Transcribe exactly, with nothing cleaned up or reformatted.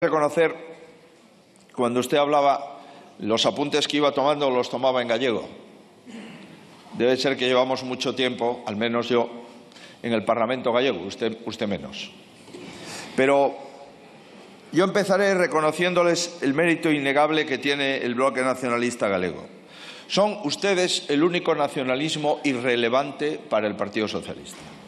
reconocer, cuando usted hablaba, los apuntes que iba tomando los tomaba en gallego. Debe ser que llevamos mucho tiempo, al menos yo, en el Parlamento gallego, usted, usted menos. Pero yo empezaré reconociéndoles el mérito innegable que tiene el bloque nacionalista galego. Son ustedes el único nacionalismo irrelevante para el Partido Socialista.